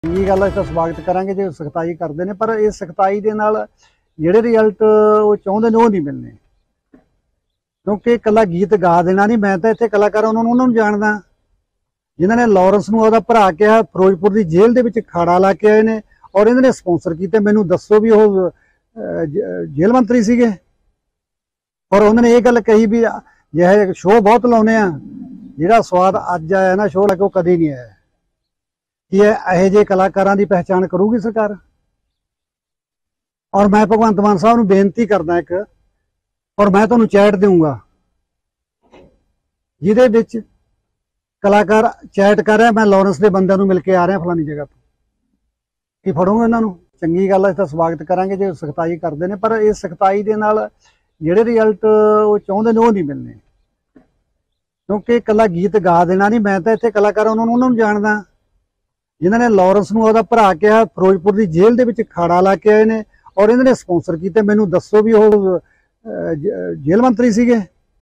चंगी गल है, स्वागत करांगे जो सख्ताई करते हैं, पर इस सख्ताई के नाल ਜਿਹੜੇ रिजल्ट वो चाहते हैं वो नहीं मिलने, क्योंकि कला गीत गा देना नहीं। मैं तो इतने कलाकार उन्होंने जानदा जिन्होंने लॉरेंस नूं ਉਹਦਾ ਭਰਾ ਕਿਹਾ, ਫਿਰੋਜ਼ਪੁਰ ਦੀ ਜੇਲ੍ਹ ਦੇ ਵਿੱਚ ਖਾੜਾ ਲਾ ਕੇ ਆਏ ਨੇ और इन्होंने स्पॉन्सर किए। मैनू दसो भी वो जेल मंत्री सीगे और उन्होंने ये गल कही भी यह शो बहुत लाने जिहड़ा स्वाद अज आया ना शो लगे कभी नहीं आया कि यह जे कलाकारां दी पहचान करूगी सरकार। और मैं भगवंत मान साहब नूं बेनती करदा एक, और मैं तुहानूं चैट दूंगा जिहदे विच कलाकार चैट कर रहा, मैं लॉरेंस के बंदे नूं मिल के आ रहा फलानी जगह तो की फड़ोगे इन्हों। चंगी गल है, स्वागत करांगे जो सख्ताई करते हैं, पर इस सख्ताई के नाल जिहड़े रिजल्ट वो चाहते हैं वो नहीं मिलने, क्योंकि कला गीत गा देना नहीं। मैं तो इतने कलाकार उन्होंने जानदा जिन्होंने लॉरेंस नूं ਉਹਦਾ ਭਰਾ ਕਿਹਾ, ਫਿਰੋਜ਼ਪੁਰ ਦੀ ਜੇਲ੍ਹ ਦੇ ਵਿੱਚ ਖਾੜਾ ਲਾ ਕੇ ਆਏ ਨੇ और इन्होंने स्पॉन्सर किए। मैनू दसो भी वो जेल मंत्री सीगे